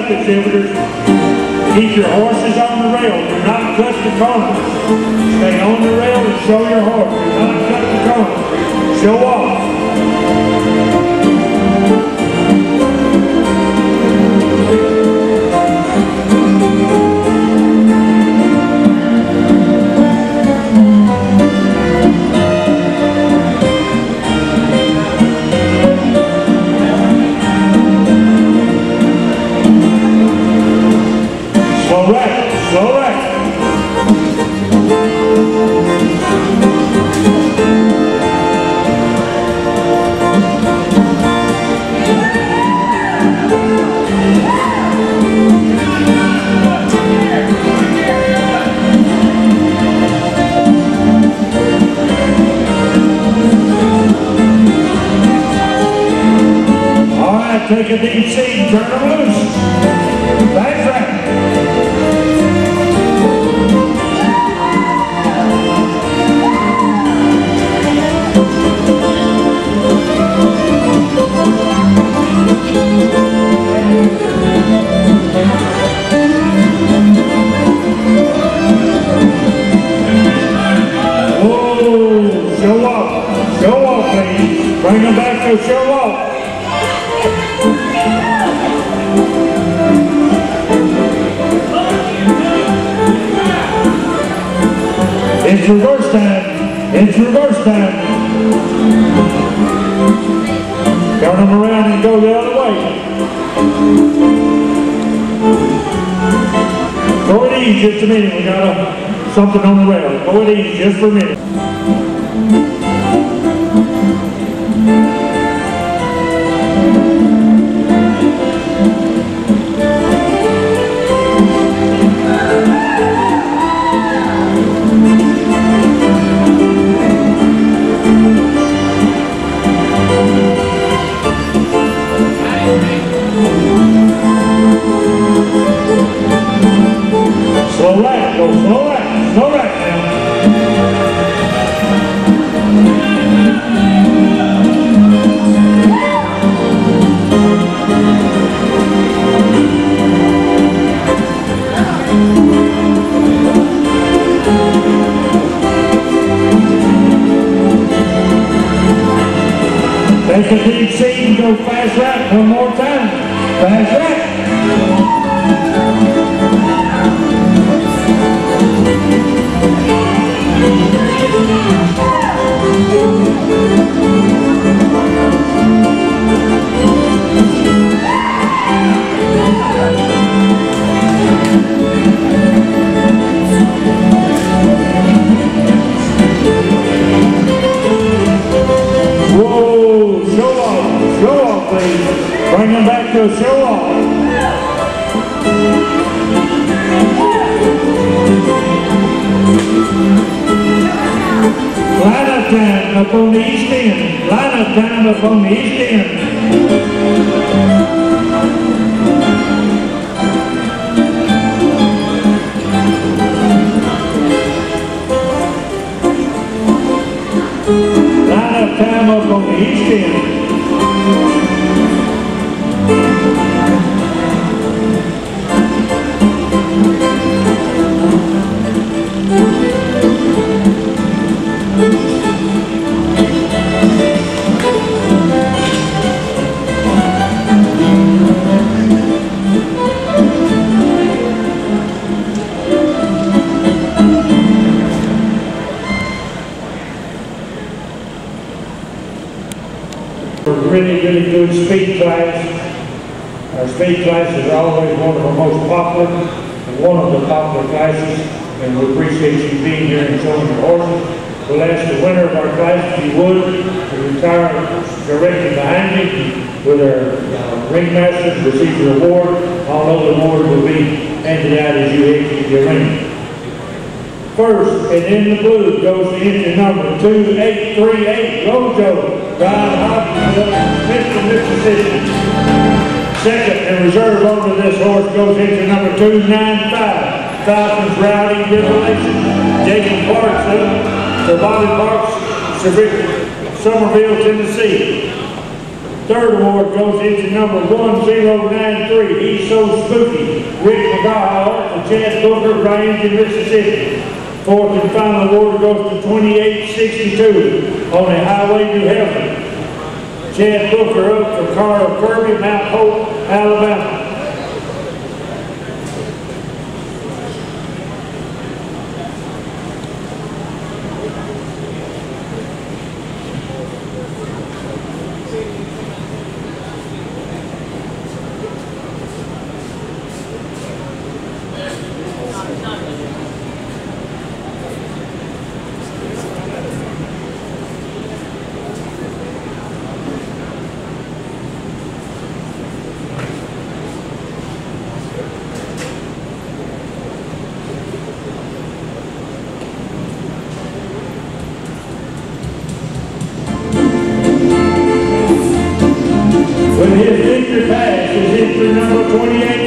up, exhibitors. Keep your horses on the rail. Do not cut the corners. Stay on the rail and show your horse. Do not cut the corners. Show off. Slow right, slow right. All right, take a deep seat and turn them loose. Back right. Show off, ladies. Bring them back to show off. It's reverse time. It's reverse time. Turn them around and go the other way. Go at ease just a minute. We got something on the rail. Go at ease just for a minute. Slow right, go slow right now. Take a deep seat and go fast right one more time. Fast right. Whoa, show off, please. Bring them back to a show off. Line up time up on the east end. Line up time up on the east end. Line up time up on the east end. Really good speed class. Our speed classes are always one of our most popular and one of the popular classes, and we appreciate you being here and showing your horses. We'll ask the winner of our class, if you would, to retire directly behind me with our ringmasters, receive the award. All those awards will be handed out as you exit the arena. First, and in the blue goes the engine number 2838, Rojo, Ryan Hopkins, Mr. Mississippi. Second, and reserve over this horse goes engine number 295, Falcons Rowdy Revelation, Jacob Clarkson, Sir Bobby Parks, Somerville, Tennessee. Third award goes into number 1093, He's So Spooky, Rick McGaw, Chad Booker, Range, Mississippi. Fourth and final award goes to 2862 on the Highway to Heaven. Chad Booker up for Carl Kirby, Mount Hope, Alabama. With his victory pass is entry number 28.